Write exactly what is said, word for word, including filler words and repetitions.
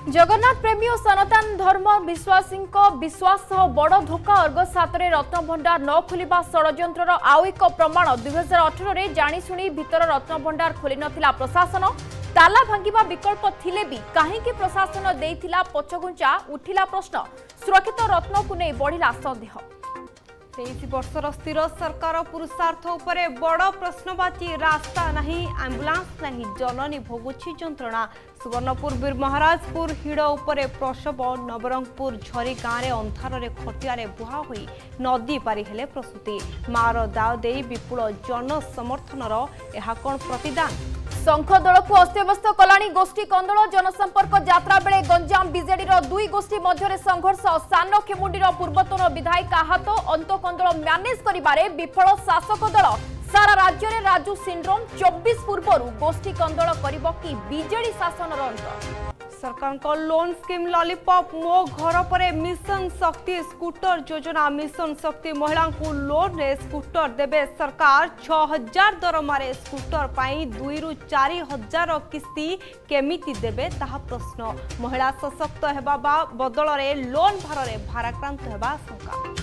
जगन्नाथ प्रेमी और सनातन धर्म विश्वासी विश्वास बड़ धोखा अर्गस हाथ में रत्नभंडार न खोलिबा षड्यंत्र आउ एक प्रमाण दुई हजार अठर में जाशुणी भीतर रत्नभंडार खोली नथिला प्रशासन ताला भांगिबा विकल्प थिले भी कहीं प्रशासन देइथिला पछगुंचा उठिला प्रश्न सुरक्षित रत्न को नहीं बढ़िला सन्देह। तेईस वर्षर स्थिर सरकार पुरुषार्थ उपरे बड़ प्रश्नवाची रास्ता नहीं आंबुलांस नहीं जननी भोगुछि जंत्रणा सुवर्णपुर वीर महाराजपुर हिड़ उपरे प्रसव नवरंगपुर झरी गाँव में अंधार खटिया बुहा हुई नदी पारी हेले प्रसूति मार दाव दे विपुल जन समर्थनर यह कौन प्रतिदान संघ दल को अस्तव्यस्त कलानी गोष्ठी कंदल जनसंपर्क यात्रा बेले गंजाम बीजेडी दुई गोष्ठी मध्य संघर्ष सान खेमुंडीर पूर्वतन विधायिका आहत अंतकंदल मैनेज करिबारे विफल शासक दल सारा राज्य में राजू सिंड्रोम चौबीस पूर्व गोष्ठी कंदल करिबो कि बीजेडी शासन अंत सरकार को लोन स्कीम लॉलीपॉप मो घर पर मिशन शक्ति स्कूटर योजना मिशन शक्ति महिला को लोन रे स्कूटर देबे सरकार छह हजार दरमारे स्कूटर पाई दुई रु चार हजार किस्ती केमिति देबे ताहा प्रश्न महिला सशक्त हेबा बदल रे लोन भार रे भाराक्रांत हेबा शंका।